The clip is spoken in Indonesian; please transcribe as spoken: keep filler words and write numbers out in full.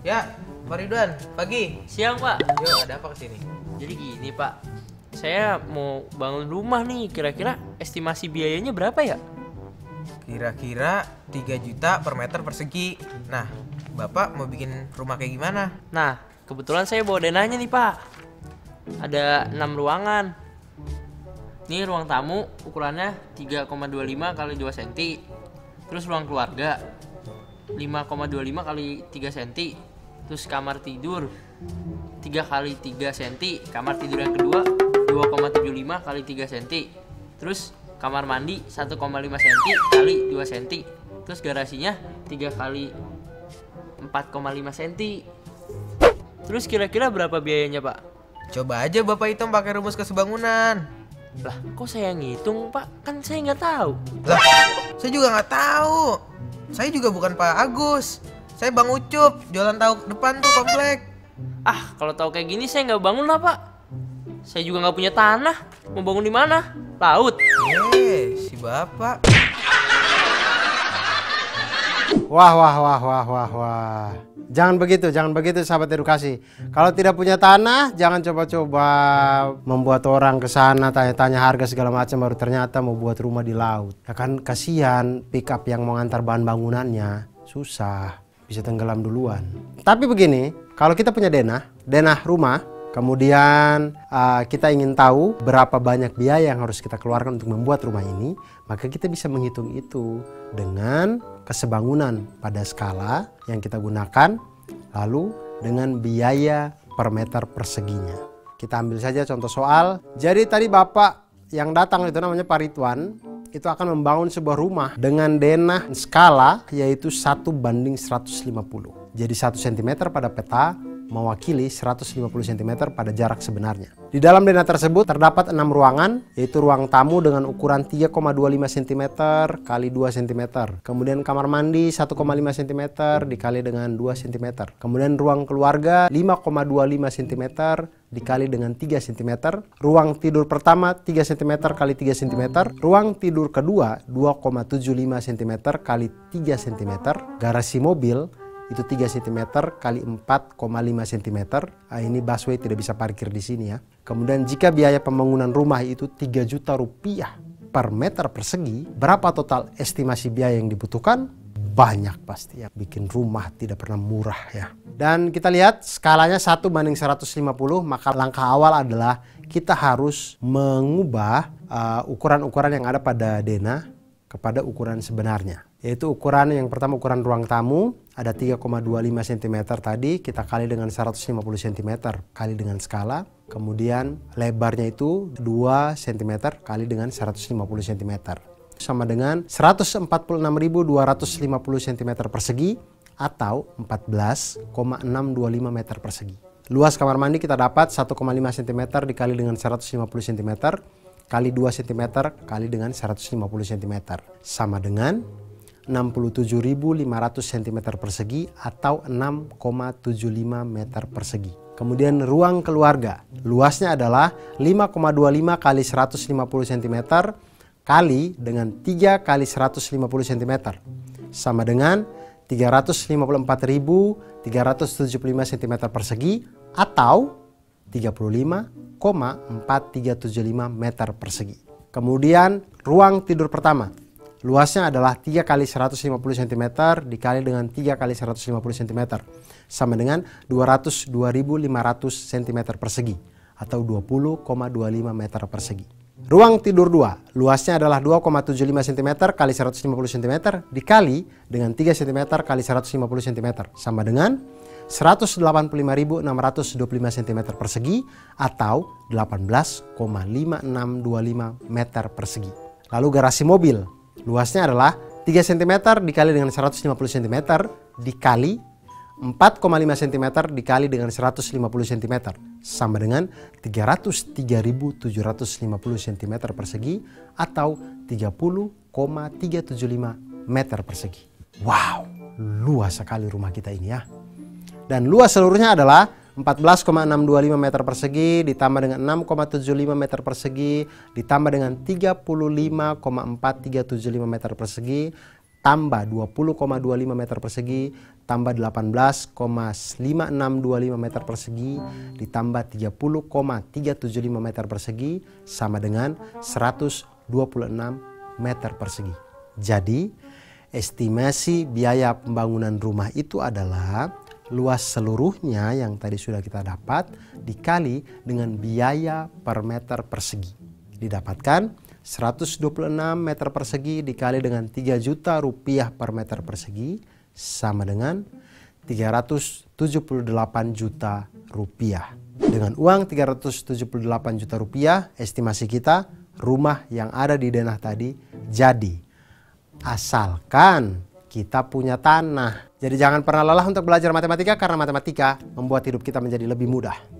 Ya, Pak Ridwan, pagi. Siang, Pak. Yuk, ada apa kesini? Jadi gini, Pak. Saya mau bangun rumah nih. Kira-kira estimasi biayanya berapa ya? Kira-kira tiga juta per meter persegi. Nah, Bapak mau bikin rumah kayak gimana? Nah, kebetulan saya bawa dananya nih, Pak. Ada enam ruangan. Ini ruang tamu ukurannya tiga koma dua lima kali dua sentimeter. Terus ruang keluarga lima koma dua lima kali tiga sentimeter. Terus kamar tidur tiga kali tiga sentimeter. Kamar tidur yang kedua dua koma tujuh lima kali tiga sentimeter. Terus kamar mandi satu koma lima sentimeter kali dua sentimeter. Terus garasinya tiga kali empat koma lima sentimeter. Terus kira-kira berapa biayanya, Pak? Coba aja Bapak hitung pakai rumus kesebangunan. Lah, kok saya ngitung, Pak? Kan saya nggak tahu. Lah, saya juga nggak tahu. Saya juga bukan Pak Agus. Saya Bang Ucup, jualan tahu depan tuh komplek. Ah, kalau tahu kayak gini saya nggak bangun lah, Pak. Saya juga nggak punya tanah. Mau bangun di mana? Laut. Eh, si Bapak. Wah, wah, wah, wah, wah, wah. Jangan begitu, jangan begitu sahabat edukasi. Kalau tidak punya tanah, jangan coba-coba membuat orang ke sana tanya-tanya harga segala macam baru ternyata mau buat rumah di laut. Ya kan kasihan pick up yang mau ngantar bahan bangunannya, susah, bisa tenggelam duluan. Tapi begini, kalau kita punya denah, denah rumah, kemudian uh, kita ingin tahu berapa banyak biaya yang harus kita keluarkan untuk membuat rumah ini, maka kita bisa menghitung itu dengan kesebangunan pada skala yang kita gunakan, lalu dengan biaya per meter perseginya. Kita ambil saja contoh soal. Jadi tadi Bapak yang datang itu namanya Pak Ridwan, itu akan membangun sebuah rumah dengan denah skala yaitu satu banding seratus lima puluh. Jadi satu sentimeter pada peta mewakili seratus lima puluh sentimeter pada jarak sebenarnya. Di dalam denah tersebut terdapat enam ruangan, yaitu ruang tamu dengan ukuran tiga koma dua lima sentimeter kali dua sentimeter. Kemudian kamar mandi satu koma lima sentimeter dikali dengan dua sentimeter. Kemudian ruang keluarga lima koma dua lima sentimeter dikali dengan tiga sentimeter. Ruang tidur pertama tiga sentimeter kali tiga sentimeter. Ruang tidur kedua dua koma tujuh lima sentimeter kali tiga sentimeter. Garasi mobil itu tiga sentimeter kali empat koma lima sentimeter. Nah, ini busway tidak bisa parkir di sini ya. Kemudian jika biaya pembangunan rumah itu tiga juta rupiah per meter persegi, berapa total estimasi biaya yang dibutuhkan? Banyak pasti ya. Bikin rumah tidak pernah murah ya. Dan kita lihat skalanya satu banding seratus lima puluh, maka langkah awal adalah kita harus mengubah ukuran-ukuran uh, yang ada pada denah kepada ukuran sebenarnya. Yaitu ukuran yang pertama ukuran ruang tamu ada tiga koma dua lima sentimeter tadi kita kali dengan seratus lima puluh sentimeter kali dengan skala. Kemudian lebarnya itu dua sentimeter kali dengan seratus lima puluh sentimeter. Sama dengan seratus empat puluh enam ribu dua ratus lima puluh sentimeter persegi atau empat belas koma enam dua lima meter persegi. Luas kamar mandi kita dapat satu koma lima sentimeter dikali dengan seratus lima puluh sentimeter kali dua sentimeter kali dengan seratus lima puluh sentimeter. Sama dengan enam puluh tujuh ribu lima ratus sentimeter persegi atau enam koma tujuh lima meter persegi. Kemudian ruang keluarga, luasnya adalah lima koma dua lima kali seratus lima puluh sentimeter kali dengan tiga kali seratus lima puluh sentimeter. Sama dengan tiga ratus lima puluh empat ribu tiga ratus tujuh puluh lima sentimeter persegi atau tiga puluh lima koma empat tiga tujuh lima meter persegi. Kemudian ruang tidur pertama, luasnya adalah tiga kali seratus lima puluh sentimeter dikali dengan tiga kali seratus lima puluh sentimeter sama dengan dua ratus dua ribu lima ratus sentimeter persegi atau dua puluh koma dua lima meter persegi. Ruang tidur dua, luasnya adalah dua koma tujuh lima sentimeter kali seratus lima puluh sentimeter dikali dengan tiga sentimeter kali seratus lima puluh sentimeter sama dengan seratus delapan puluh lima ribu enam ratus dua puluh lima sentimeter persegi atau delapan belas koma lima enam dua lima meter persegi. Lalu garasi mobil, luasnya adalah tiga sentimeter dikali dengan seratus lima puluh sentimeter dikali empat koma lima sentimeter dikali dengan seratus lima puluh sentimeter sama dengan tiga ratus tiga ribu tujuh ratus lima puluh sentimeter persegi atau tiga puluh koma tiga tujuh lima meter persegi. Wow, luas sekali rumah kita ini ya. Dan luas seluruhnya adalah empat belas koma enam dua lima meter persegi ditambah dengan enam koma tujuh lima meter persegi ditambah dengan tiga puluh lima koma empat tiga tujuh lima meter persegi tambah dua puluh koma dua lima meter persegi tambah delapan belas koma lima enam dua lima meter persegi ditambah tiga puluh koma tiga tujuh lima meter persegi sama dengan seratus dua puluh enam meter persegi. Jadi estimasi biaya pembangunan rumah itu adalah luas seluruhnya yang tadi sudah kita dapat dikali dengan biaya per meter persegi. Didapatkan seratus dua puluh enam meter persegi dikali dengan tiga juta rupiah per meter persegi sama dengan tiga ratus tujuh puluh delapan juta rupiah. Dengan uang tiga ratus tujuh puluh delapan juta rupiah, estimasi kita rumah yang ada di denah tadi jadi. Asalkan kita punya tanah. Jadi jangan pernah lelah untuk belajar matematika karena matematika membuat hidup kita menjadi lebih mudah.